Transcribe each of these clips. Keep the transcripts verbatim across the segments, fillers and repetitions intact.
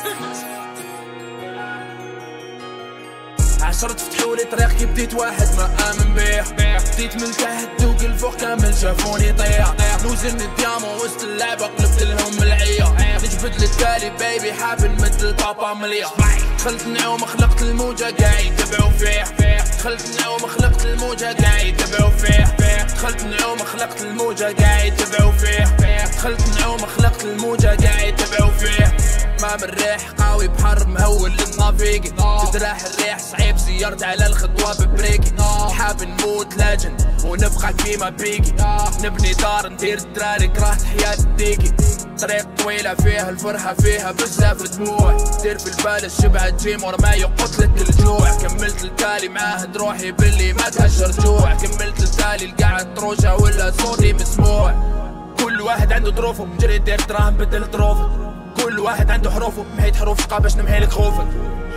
عشرة فتحولي طريق كي بديت واحد ما آمن بيه. بديت من تحت دوق الفوق كامل شافوني طيح. نوزن الديامون وسط اللعبة قلبت لهم العيا. نجبد للتالي بيبي حاب نمثل بابا مليا. دخلت نعوم خلقت الموجة قاعد يتبعوا فيه. دخلت نعوم خلقت الموجة قاعد يتبعوا فيه. دخلت نعوم خلقت الموجة قاعد يتبعوا فيه. دخلت نعوم خلقت الموجة قاعد يتبعوا فيه. ما من ريح قوي بحر مهول للنافيقي. تدراح الريح صعيب سيرت على الخطوة ببريكي. حاب نموت لاجن ونبقى كيما بيكي. نبني دار ندير الدراري كرهت حياة الديكي. طريق طويلة فيها الفرحة فيها بزاف دموع. دير في البال الشبعة تجي مور ما يقتلك الجوع. كملت التالي معاهد روحي باللي ما تهجر جوع. كملت التالي القعد طروشة ولا صوتي مسموع. كل واحد عنده ظروفه جري دير دراهم بدل ظروفه. كل واحد عنده حروفه محيت حروف قا باش نمحيلك خوفك.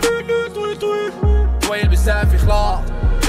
طويل بزاف يخلاص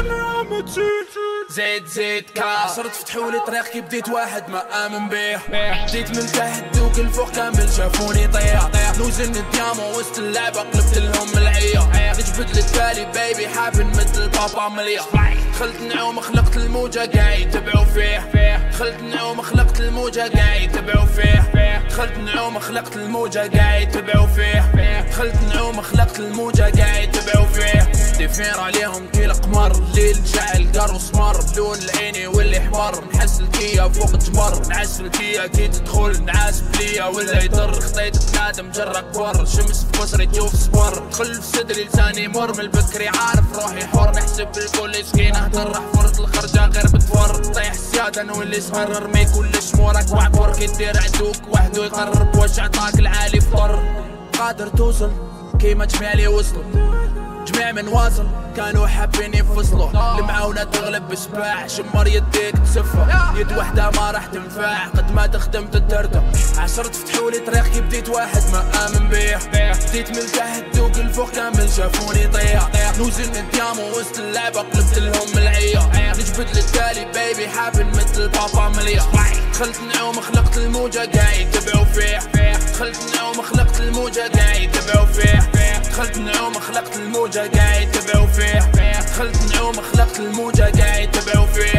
زيد زيد كاس. صرت فتحولي طريق كي بديت واحد ما آمن بيه. بديت من تحت دوق الفوق كامل شافوني طيح. نوزن الديامون وسط اللعبة قلبت لهم العيا. نجبد للتالي بيبي حاب نمثل بابا مليا. دخلت نعوم خلقت الموجة قاعد يتبعوا فيه. دخلت نعوم خلقت الموجة قاعد يتبعوا فيه. دخلت نعوم خلقت الموجة قاعد يتبعوا فيه. دخلت نعوم خلقت الموجة قاعد يتبعوا فيه. ديفير عليهم كي القمر الليل جعل قرص مر. لون العيني واللي حمر نحس الكيا فوق جمر. نعس الكيا كي تدخل نعاس بليا ولا يضر. خطيت بنادم جرى كبر شمس في بصري تشوف صبر. دخل في صدري لساني مر من البكري عارف روحي حر. نحسب الكل سكينة هدر حفرت الخرجة غير بتفر. طيح السيادة نولي صغر ارمي كل شمورك وعبور. كي دير عدوك وحدو يقرب واش عطاك العالي فطر. قادر توصل كيما جميع لي وصلوا. جميع من واصل كانوا حابين يفصلوا. المعاونة تغلب بسباع شمر يديك تسفه. يد وحدة ما راح تنفع قد ما تخدم تترتب. عشرة فتحولي طريق كي بديت واحد ما آمن بيه. بديت من تحت دوق الفوق كامل شافوني طيح. نوزن الديامون وسط اللعبة قلبت لهم العيا. نجبد للتالي بيبي حاب نمثل بابا مليا. دخلت نعوم خلقت الموجة قاعد يتبعوا فيه. دخلت نعوم خلقت الموجة قاعد يتبعوا فيه. دخلت نعوم خلقت الموجة قاعد يتبعوا فيه. دخلت نعوم خلقت الموجة قاعد يتبعوا فيه.